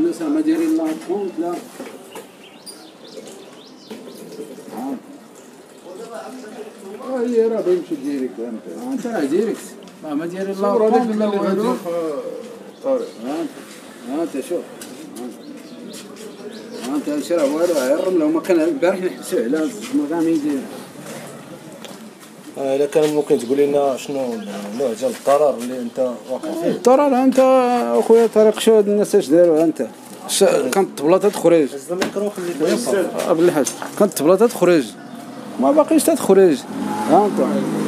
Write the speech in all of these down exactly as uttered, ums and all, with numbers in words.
الناس ما دايرين لا كونت لا هي راه باينشي ديريكت انت انت راه ديريكت ما دايرين لا كونت كونت لا لا والو. طارق ها انت شوف ها انت هادشي راه والو غير الرمله وما كان البارح نحبسو على ما كاع ما يدير. الا كان ممكن تقول لنا شنو النوع ديال الضرر اللي انت واقع فيه؟ الضرر انت اخويا طريق شو هاد الناس اش داروا انت كانت طبلات تخرج الميكرو خليته بالحاج كانت طبلات تخرج ما باقيش تخرج. ها انت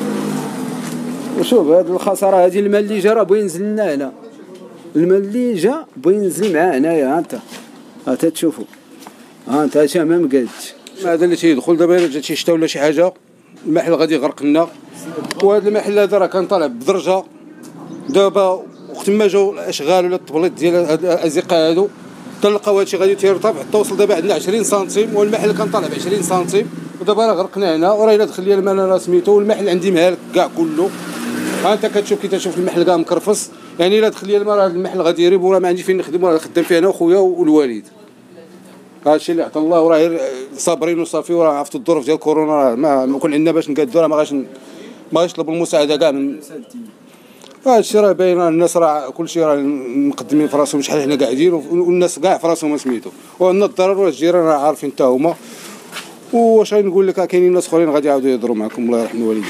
وشوف هاد الخساره هادي المال اللي جا راه بغا ينزل لنا هنا المال اللي جا بغا ينزل معاه هنايا. ها انت ها تشوفوا ها انت هادشي ما مقادش هذا اللي تيدخل دابا الا جات شي شتا ولا شي حاجه المحل غادي يغرق لنا. وهذا المحل هذا راه كان طالع بدرجه دابا وقت ما جاو الاشغال ولا الطبليط ديال الازقه هادو تلقاو هادشي غادي تيرتفع حتى وصل دابا عندنا عشرين سنتيم والمحل كان طالع ب عشرين سنتيم ودابا راه غرقنا هنا وراه الا دخل لي المال راه سميتو والمحل عندي مهالك كاع كله. ها انت كتشوف كي تشوف المحل كاع مكرفص يعني الا دخل لي المال راه المحل غادي يريب وراه ما عندي فين نخدم وراه خدام فيه انا وخويا والوالد. هادشي اللي عطا الله وراه غير صابرين وصافي وراه عرفتوا الظروف ديال كورونا راه ما, ما كون عندنا باش نقادو راه ما غاش ما غاش نطلبوا المساعده كاع من هادشي راه باين الناس راه كلشي راه مقدمين في راسهم شحال حنا قاعدين والناس كاع في راسهم سميتو وعندنا الضرر والجيران راه عارفين حتى هما. واش غنقول لك كاينين ناس اخرين غادي يعاودوا يهضروا معكم الله يرحم الوالدين.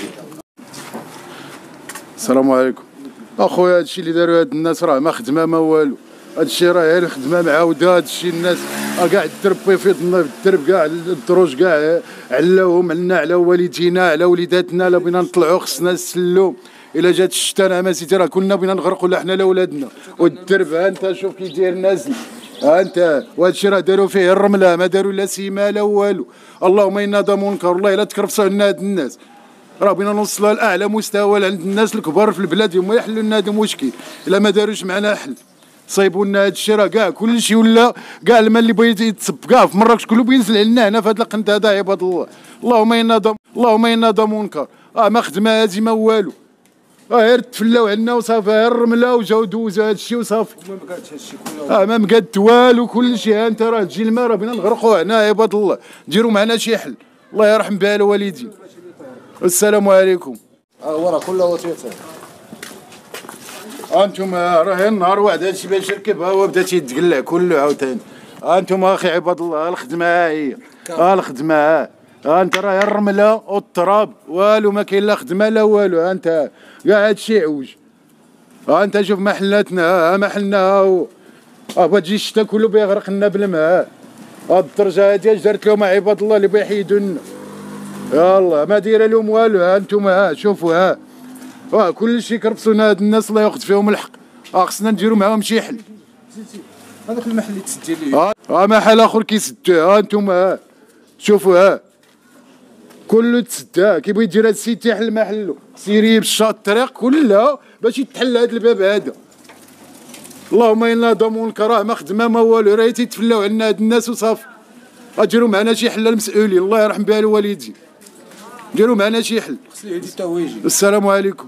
السلام عليكم اخويا. هادشي اللي داروا هاد الناس راه ما خدمه ما والو. هادشي راه غير خدمه معاوده. هادشي الناس كاع الدرب يفيضنا في الدرب كاع الدروج كاع علاوهم عنا على والدينا على وليداتنا. لا بغينا نطلعوا خصنا نسلو. الا جات الشتا انا ما سيتي راه كنا بغينا نغرقوا لا حنا لا ولادنا. والدرب ها انت شوف كي داير نازل. ها انت وهادشي راه داروا فيه الرمله ما داروا لا سيما لا والو. اللهم انا ذا منكر والله الا تكرفصوا عنا هاد الناس راه بغينا نوصلوها لاعلى مستوى عند الناس الكبار في البلاد هما يحلوا لنا هذا المشكل. الا ما داروش معنا حل صايبوا لنا هذا الشيء راه كاع كلشي ولا كاع المال اللي بغى يتصب كاع في مراكش كله بينزل علينا هنا في هذا القنت هذا عباد الله. اللهم انا ذا اللهم انا ذا منكر. اه ما خدمه هذه ما والو. اه غير تفلاو عنا وصافي غير الرمله وجاو دوزوا هذا الشيء وصافي. ما مقادش هادشي كله اه ما مقاد والو كلشي. ها انت راه تجي الماء راه بغينا نغرقوا هنا عباد الله. ديروا معنا شي حل الله يرحم بها الوالدين. السلام عليكم. اه ورا كله وتيطير. انتم راه النهار واحد هادشي باش يركبها وبدا تيتقلع كله عاوتاني. انتم اخي عباد الله الخدمه ها هي ها الخدمه ها ها انت راه الرمله والتراب والو ما كاين لا خدمه لا والو. ها انت كاع هادشي عوج. ها انت شوف محلاتنا ها محلنا ها ها بغا الشتا كله بيغرق لنا بالماء. ها الدرجه هادي اش دارت لهم عباد الله اللي بيحيدوا لنا. يالله ما دايره لهم والو. ها انتم ها شوفوا ها اه كلشي كرفصونا هاد الناس الله ياخذ فيهم الحق. اه خصنا نديروا معاهم شي حل. هذاك المحل اللي تسجل ليه اه اه محل اخر كيسدوه. ها انتم ها شوفوا ها كله تسد. ها كيبغي يدير هاد السيد تيحل محلو سيري بالشاط الطريق كلها باش يتحل هاد الباب هذا. اللهم انا ذا منكر راه ما خدمه ما والو راه تيتفلاو عنا هاد الناس وصافي. ديروا معنا شي حل المسؤولين الله يرحم بها الوالدين. ديروا معنا شي حل. السلام عليكم.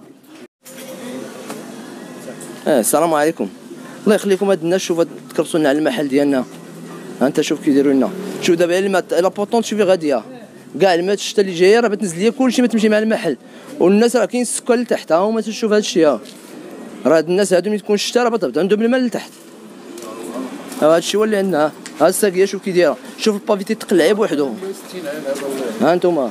اه السلام عليكم. الله يخليكم هاد الناس شوف تكرسوا لنا على المحل ديالنا. ها انت شوف كيديروا لنا. شوف دابا الماء لا بوطون شوفي غاديه كاع الماء الشتا اللي جايه راه بتنزل ليا كلشي ما تمشي مع المحل والناس راه كاين السكان لتحت. ها هما تشوف هاد الشيء. ها راه هاد الناس هادو ملي تكون الشتا راه بتهبط عندهم الماء لتحت. ها هاد الشيء هو اللي عندنا. ها الساقيه شوف كي دايره. شوف البافي تيتقلع بوحدو. ها انتم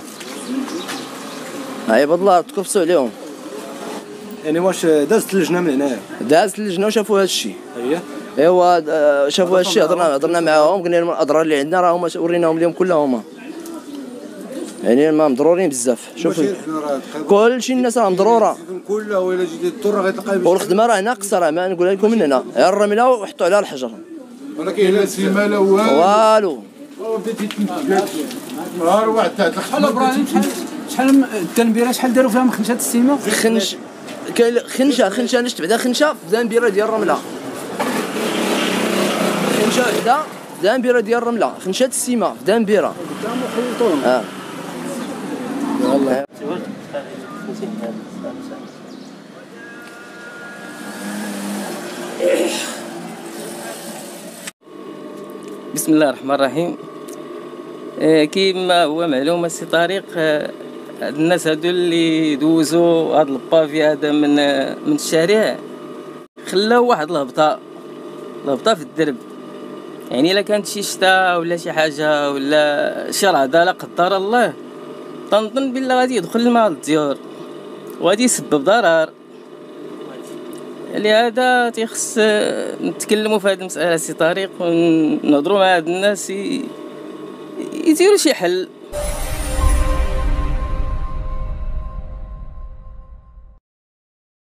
عباد الله تكرفصوا عليهم. يعني واش دازت اللجنه من هنايا؟ دازت اللجنه وشافوا هذا الشيء. هي ايوا شافوا هذا الشيء هضرنا هضرنا معاهم قلنا لهم الاضرار اللي عندنا راه هما وريناهم اليوم كلها هما يعني ما مضرورين بزاف. شوف كلشي الناس راه مضروره كلها ولا جيتي تضر غتلقى والخدمه راه ناقصه راه ما نقولها لكم من هنا غير الرمله وحطوا عليها الحجر ولكن لا سيما لا والو والو. نهار واحد تاع شحال ابراهيم شحال شحال التنبيره شحال داروا فيها من خمسه السيمه؟ خنش كاين خنشه خنشه نشت بعدا خنشه في دانبيره ديال الرمله. خنشه وحده في دانبيره ديال الرمله. خنشه السيمه في دانبيره. اه والله بسم الله الرحمن الرحيم. آه كيما هو معلوم السي طارق، آه الناس هادو اللي يدوزوا هاد البافي هذا من آه من الشارع خلاو واحد الهبطه الهبطه في الدرب. يعني الا كانت شي شتا ولا شي حاجه ولا شي رعده لا قدر الله، تنظن بلا غادي يدخل الماء للديور وغادي يسبب ضرر. لهذا تيخص نتكلموا في هذه المساله سي طريق ونهضروا مع هاد الناس يديروا شي حل.